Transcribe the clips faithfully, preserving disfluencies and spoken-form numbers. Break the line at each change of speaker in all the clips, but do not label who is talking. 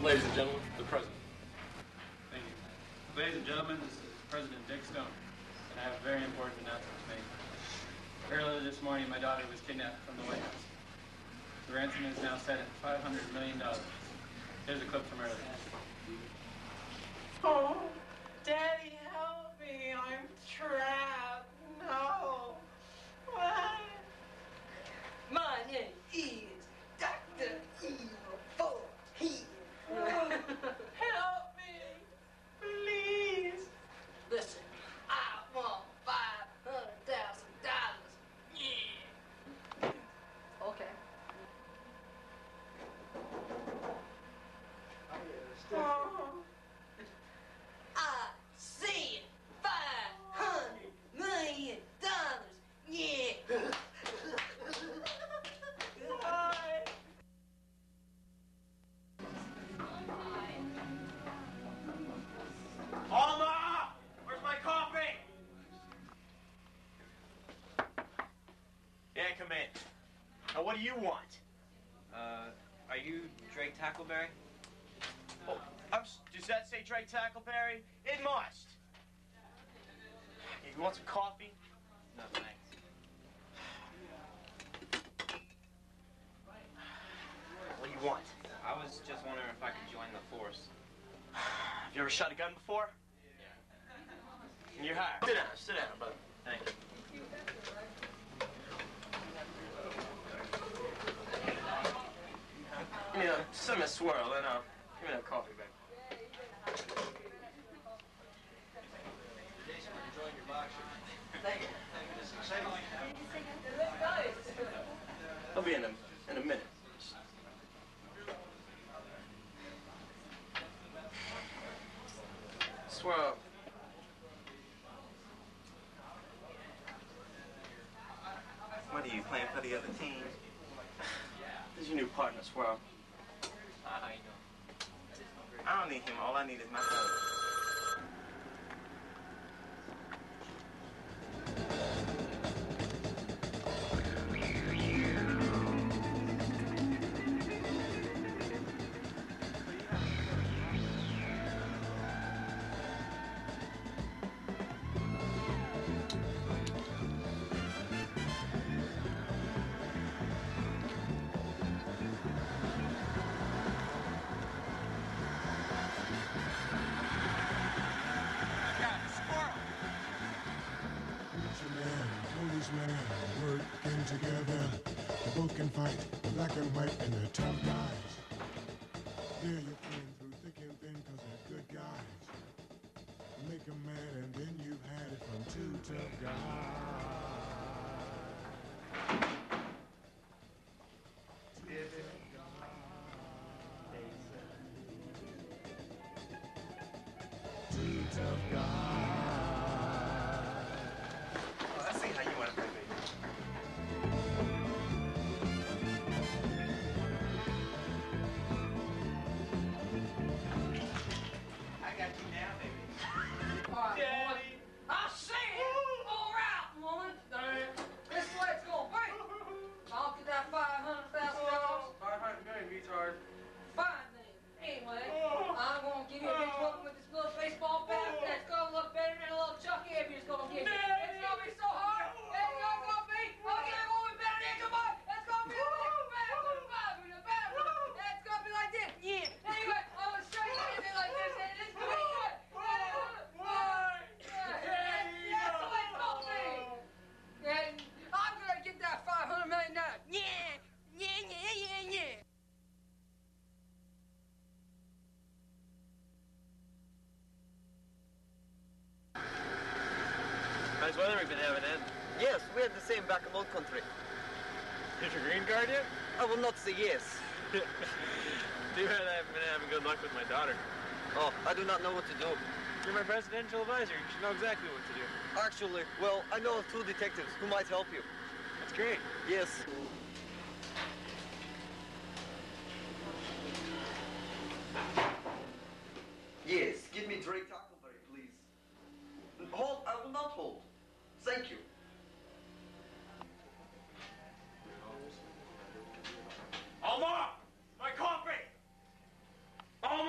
Ladies and gentlemen, the President.
Thank you. Ladies and gentlemen, this is President Dick Stone, and I have a very important announcement to make. Earlier this morning, my daughter was kidnapped from the White House. The ransom is now set at five hundred million dollars. Here's a clip from earlier.
Oh, Daddy, help me. I'm trapped. No. What?
My name is Doctor Evil for He.
Help me. Please.
Listen, I want five hundred thousand dollars. Yeah. Okay.
Oh.
I said five hundred million dollars. Yeah.
Why?
Alma! Where's my coffee? Yeah, come in. Now, what do you want?
Uh, are you Drake Tackleberry?
Oh, I'm, does that say Drake Tackleberry? It must. You want some coffee?
No, thanks.
What do you want?
I was just wondering if I could join the force.
Have you ever shot a gun before?
Yeah.
And you're hired. Sit down, sit down, brother.
Thank you.
Give me a, some of the swirl, and uh, give me that coffee, baby. I'll be in a, in a minute. Swirl.
What are you, playing for the other team?
This is your new partner, Swirl.
I know.
I don't need him. All I need is my phone.
Working together, they both can fight, black and white, and they're tough guys. Yeah, you've been through thick and thin, cause they're good guys. Make them mad, and then you've had it from two tough guys. Two tough guys.
Well, I see how you want to play, baby. I got you now, baby.
All right, Daddy. I said, all right, woman. This is the way it's gonna be. I'll get that five hundred thousand dollars.
five hundred million, retard.
Fine then. Anyway, I'm gonna give you a big whooping with this little baseball bat that's gonna look better than a little Chuck Avery's gonna give you. It's gonna be so hard. It's gonna be. Oh, yeah, gonna be better than your boy. It's gonna be like a bad one, a bad one, a bad one. It's gonna be like this. Yeah. Anyway, I'm gonna show you anything like this, and it's gonna be good. Why? That's the way it's gonna be. And I'm gonna get that five hundred million dollars. Yeah. Yeah, yeah, yeah, yeah.
Nice weather we've been having, Ed.
Yes, we had the same back in old country.
Did your green card yet?
I will not say yes.
Too bad I haven't been having good luck with my daughter.
Oh, I do not know what to do.
You're my presidential advisor. You should know exactly what to do.
Actually, well, I know of two detectives who might help you.
That's great.
Yes. Yes, give me Drake Tackleberry, please. Hold, I will not hold. Thank you.
Alma! My coffee! Alma!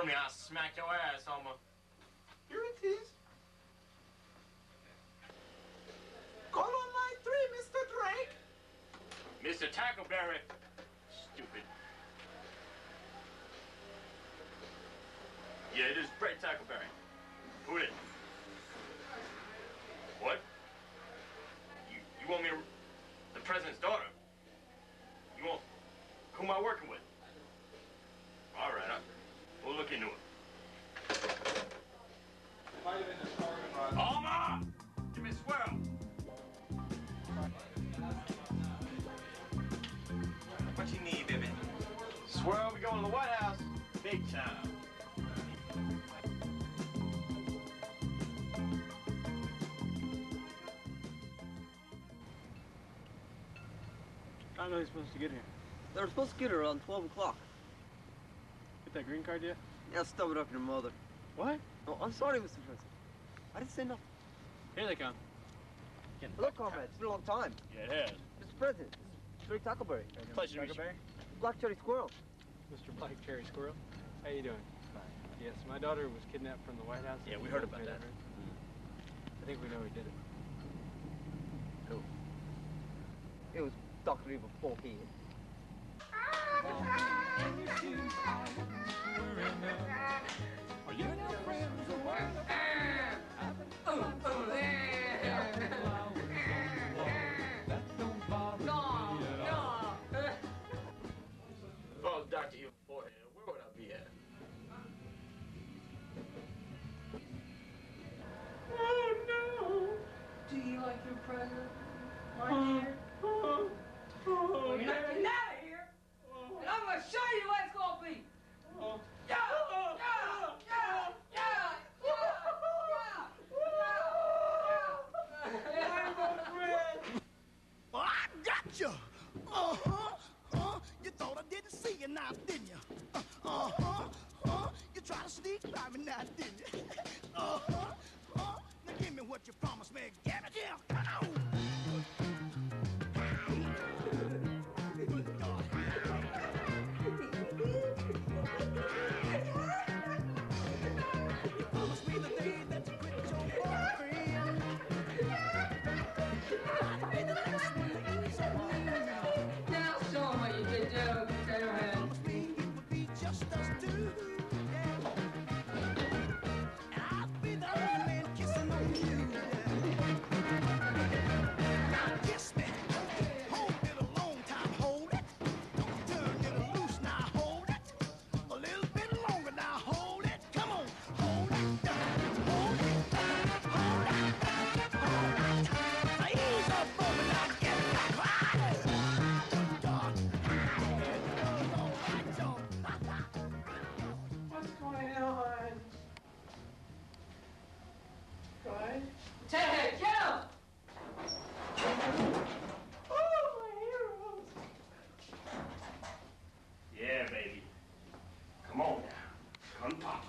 told me I'll smack your ass, Homer.
Here it is. Call on line three, Mister Drake.
Mister Tackleberry. Stupid. Yeah, it is Drake Tackleberry. Who is it? What? You you want me to... The president's daughter? You want... Who am I working with? All right, I, we'll look into it. Alma! Give me a swirl.
What you need, baby?
Swirl, we going to the White House. Big time.
I don't know he's supposed to get here.
They were supposed to get her around twelve o'clock.
Get that green card yet?
Yeah, stuff it up your mother.
What?
Oh, I'm sorry, Mister President. I didn't say nothing.
Here they come.
Look, comrade, it's been a long time.
Yeah, it has.
Mister President, this is Drake Tackleberry.
Pleasure to meet you.
Black Cherry Squirrel.
Mister Black Cherry Squirrel. How you doing? Fine. Yes, my daughter was kidnapped from the White House.
Yeah, we heard about that.
I think we know who did it.
Who? It was Doctor Evil Forehead.
Are you and your friends away?
If I was Doctor Evil Forehead, where would I be at?
Oh no!
Do you like your present, my dear?
Oh,
Well, you're not getting out of here, and I'm gonna show you what it's gonna be.
oh.
Yeah, yeah, yeah, yeah, yeah, yeah,
Well, I got you. Uh-huh. Uh, you thought I didn't see you now, didn't you? Uh, uh-huh. Uh, you tried to sneak by me now, didn't you? Uh-huh. Uh, now give me what you promised me. Give it here. Come on. Good God. You promised me the day that you quit your boyfriend. I'd be the next one to ease on you.
Now show 'em what you can do, potato head.
Promised me it would be just us two. Yeah. And I'd be the only man kissing on you. Now kiss me. Hold it a long time, hold it. Don't turn it loose, now hold it. A little bit longer, now hold it. Come on, hold it. Hold it. Hold it. Hold it. Now ease up on me, now get back. Right. God.
What's going on? What?
Potato head, get 'em!
Oh, my heroes!
Yeah, baby. Come on now. Come, Papa.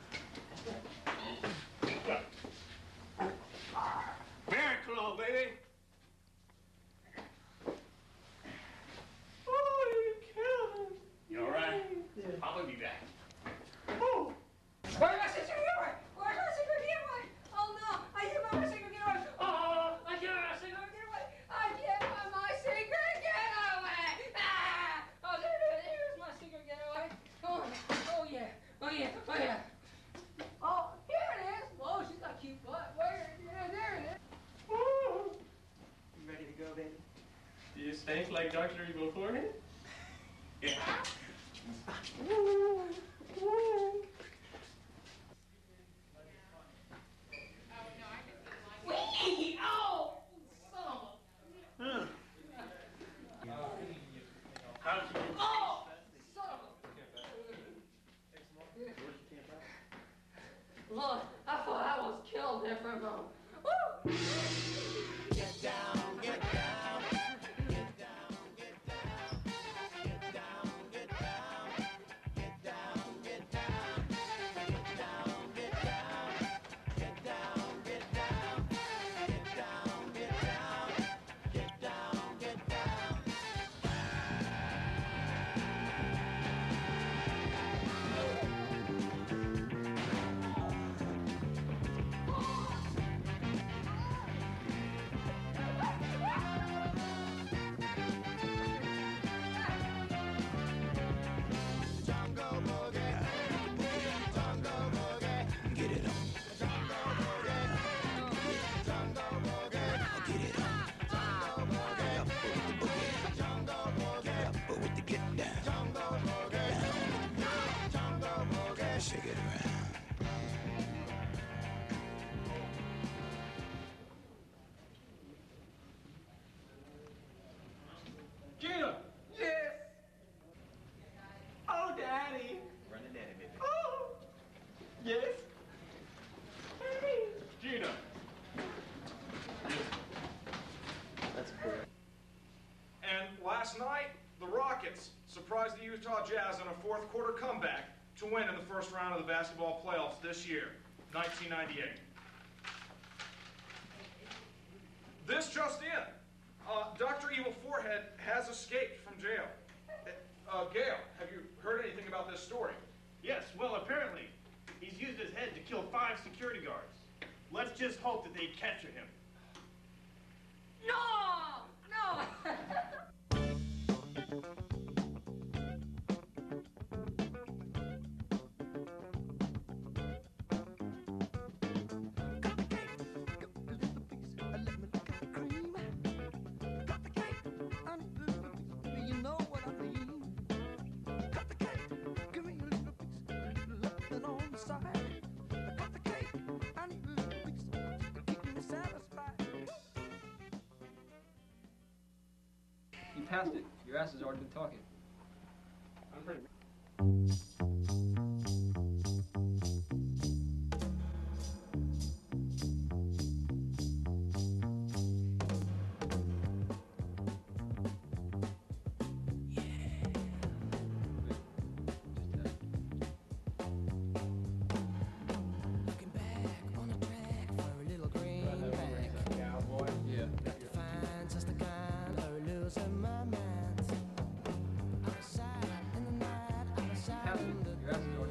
Very cool, baby.
Oh, you killed him!
You all right? Papa be back.
Oh!
Where's my secret getaway? Where's my secret getaway? Oh no, I can't find my secret getaway. Oh, I can't find my secret getaway. I can't find my secret getaway. Ah! Oh, there it is. Here's my secret getaway. Oh, oh yeah. Oh yeah. Oh yeah. Oh, here it is. Whoa, she's got a cute butt. Where? Yeah, there it is.
Oh!
You ready to go, baby?
Do you stink like Doctor Evil Forehead?
Yeah.
Ooh. Ooh.
Wee! Oh, son of a...
Huh. How did you get
Oh, son of a... Look, I thought I was killed there for a moment. Woo!
Get down, get down, get down, get down, get down, get down, get down, get down, get down, get down, get down, get down, get down, get down, get down, get down.
surprised the Utah Jazz on a fourth quarter comeback to win in the first round of the basketball playoffs this year, nineteen ninety-eight. This just in, uh, Doctor Evil Forehead has escaped from jail. Uh, Gail, have you heard anything about this story?
Yes, well, apparently, he's used his head to kill five security guards. Let's just hope that they capture him.
No! No!
You passed it. Your ass has already been talking.
I'm pretty...
Your ass is